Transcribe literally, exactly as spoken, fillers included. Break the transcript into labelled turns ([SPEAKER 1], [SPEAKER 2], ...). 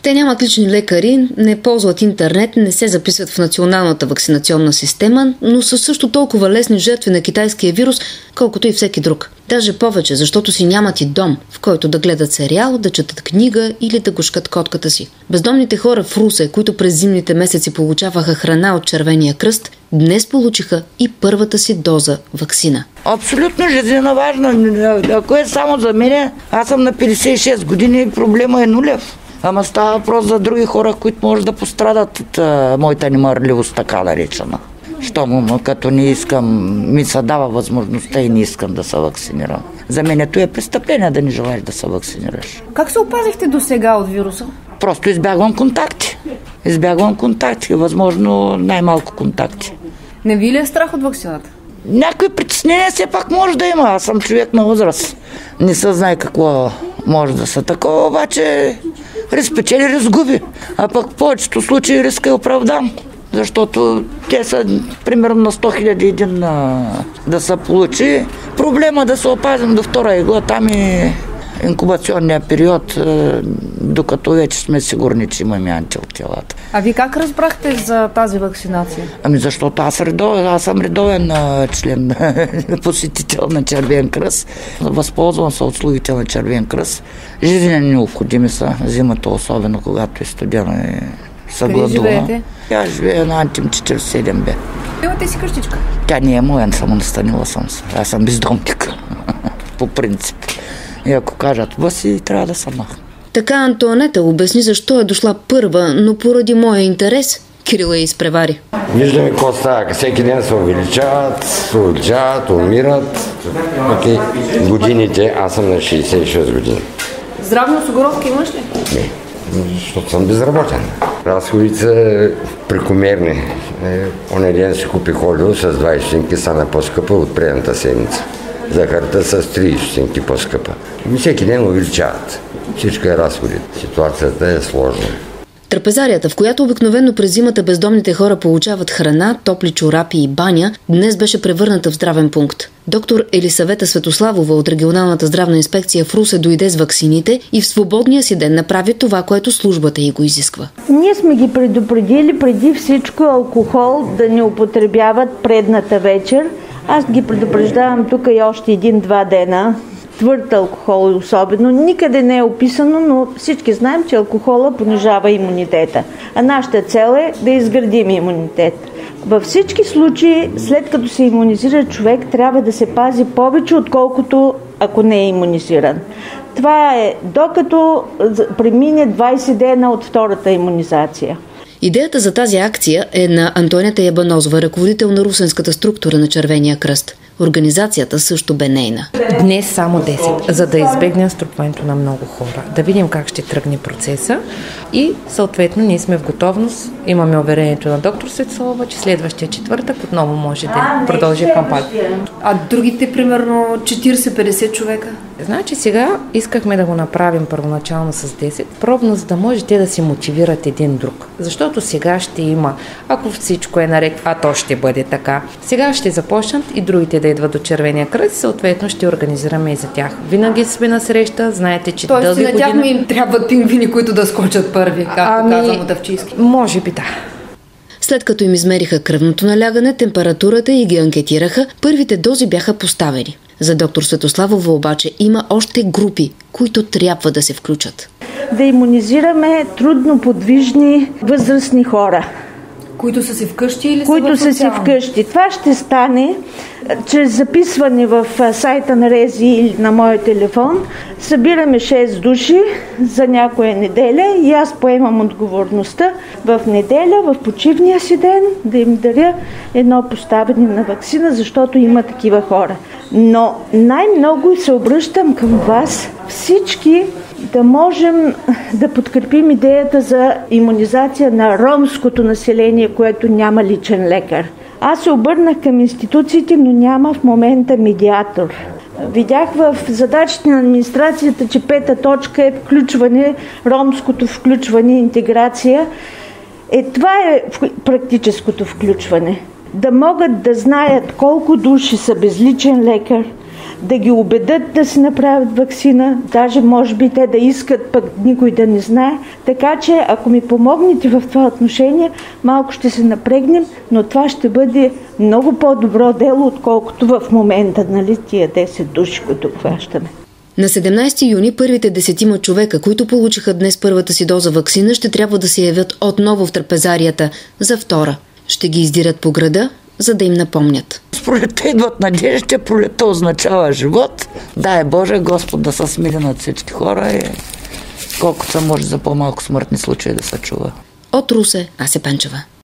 [SPEAKER 1] Те нямат лични лекари, не ползват интернет, не се записват в националната вакцинационна система, но са също толкова лесни жертви на китайския вирус, колкото и всеки друг. Даже повече, защото си нямат и дом, в който да гледат сериал, да четат книга или да гушкат котката си. Бездомните хора в Русе, които през зимните месеци получаваха храна от Червения кръст, днес получиха и първата си доза ваксина.
[SPEAKER 2] Абсолютно жизненно важно. Ако е само за мен, аз съм на петдесет и шест години, проблема е нулев. Ама става въпрос за други хора, които може да пострадат от а, моята немарливост, така наречена. Щом като не искам, ми се дава възможността и не искам да се вакцинирам. За мен е престъпление да не желаеш да се вакцинираш.
[SPEAKER 3] Как се опазихте до сега от вируса?
[SPEAKER 2] Просто избягвам контакти. Избягвам контакти, възможно най-малко контакти.
[SPEAKER 3] Не ви ли е страх от вакцината?
[SPEAKER 2] Някакви притеснения все пак може да има. Аз съм човек на възраст. Не се знае какво може да са такова, обаче риск печели, риск губи. А пък в повечето случаи риска е оправдан. Защото те са примерно на сто хиляди един да се получи. Проблема да се опазим до втора игла, там е инкубационния период, докато вече сме сигурни, че имаме антителата.
[SPEAKER 3] А ви как разбрахте за тази вакцинация?
[SPEAKER 2] Ами защото аз, редовен, аз съм редовен член, посетител на Червен кръст. Възползвам се от услугите на Червен кръст. Жизнено необходими са зимата, особено когато е студено и са гладува.
[SPEAKER 3] Къде живеете?
[SPEAKER 2] Аз живея на Антим четиридесет и седем Б.
[SPEAKER 3] Имате си къщичка?
[SPEAKER 2] Тя не е моя, само настанила съм се. Аз съм бездомник, по принцип. И ако кажат бъси, трябва да съм махна.
[SPEAKER 1] Така Антоанета обясни защо е дошла първа, но поради моя интерес Кирил я изпревари.
[SPEAKER 4] Виждаме какво става. Всеки ден се увеличават, се увеличават, умират. Okay. Годините, аз съм на шейсет и шест години.
[SPEAKER 3] Здравни осигуровки имаш ли?
[SPEAKER 4] Не, защото съм безработен. Разходите са прекомерни. Оня ден си купих олио с двайсет стотинки, стана по-скъпа от предната седмица. Захарта с трийсет стотинки по-скъпа. Всеки ден увеличават. Всичко е разходи. Ситуацията е сложна.
[SPEAKER 1] Трапезарията, в която обикновено през зимата бездомните хора получават храна, топли чорапи и баня, днес беше превърната в здравен пункт. Доктор Елисавета Светославова от регионалната здравна инспекция в Русе дойде с ваксините и в свободния си ден направи това, което службата й го изисква.
[SPEAKER 5] Ние сме ги предупредили преди всичко алкохол да не употребяват предната вечер. Аз ги предупреждавам тук и още един-два дена. Твърд алкохол особено. Никъде не е описано, но всички знаем, че алкохола понижава имунитета. А нашата цел е да изградим имунитет. Във всички случаи, след като се имунизира човек, трябва да се пази повече, отколкото ако не е имунизиран. Това е докато премине двайсет дена от втората имунизация.
[SPEAKER 1] Идеята за тази акция е на Антоанета Ябанозова, ръководител на русенската структура на Червения кръст. Организацията също бе нейна.
[SPEAKER 6] Днес само десет, за да избегнем струпването на много хора. Да видим как ще тръгне процеса и съответно ние сме в готовност. Имаме уверението на доктор Светославова, че следващия четвъртък отново може да продължи кампания.
[SPEAKER 3] А другите, примерно четирийсет-петдесет човека?
[SPEAKER 6] Значи сега искахме да го направим първоначално с десет, пробно, за да може те да се мотивират един друг. Защото сега ще има, ако всичко е наред, а то ще бъде така. Сега ще започнат и другите да идват до Червения кръст и съответно ще организираме и за тях. Винаги сме на среща, знаете, че
[SPEAKER 3] Тоест,
[SPEAKER 6] дълги години...
[SPEAKER 3] Тоест на тях ми им трябват пингвини, които да скочат първи, както ами, каза Мотавчийски.
[SPEAKER 6] Може би да.
[SPEAKER 1] След като им измериха кръвното налягане, температурата и ги анкетираха, първите дози бяха поставени. За доктор Светославова обаче има още групи, които трябва да се включат.
[SPEAKER 5] Да имунизираме трудноподвижни възрастни хора.
[SPEAKER 3] Които са си вкъщи или
[SPEAKER 5] които
[SPEAKER 3] са
[SPEAKER 5] са си вкъщи. Това ще стане чрез записване в сайта на РЕЗИ или на моя телефон. Събираме шест души за някоя неделя и аз поемам отговорността в неделя, в почивния си ден, да им даря едно поставяне на ваксина, защото има такива хора. Но най-много се обръщам към вас всички да можем да подкрепим идеята за имунизация на ромското население, което няма личен лекар. Аз се обърнах към институциите, но няма в момента медиатор. Видях в задачите на администрацията, че пета точка е включване, ромското включване, интеграция. Е, това е практическото включване. Да могат да знаят колко души са безличен лекар, да ги убедят да си направят ваксина, даже може би те да искат, пък никой да не знае. Така че, ако ми помогнете в това отношение, малко ще се напрегнем, но това ще бъде много по-добро дело, отколкото в момента, нали, тия десет души, които хващаме.
[SPEAKER 1] На седемнайсети юни първите десетима човека, които получиха днес първата си доза ваксина, ще трябва да се явят отново в трапезарията за втора. Ще ги издирят по града, за да им напомнят.
[SPEAKER 2] С пролетта идват надеждите, пролетта означава живот. Дай Боже, Господ да се смили над всички хора и колкото се може за по-малко смъртни случаи да се чува.
[SPEAKER 1] От Русе, Ася Пенчева.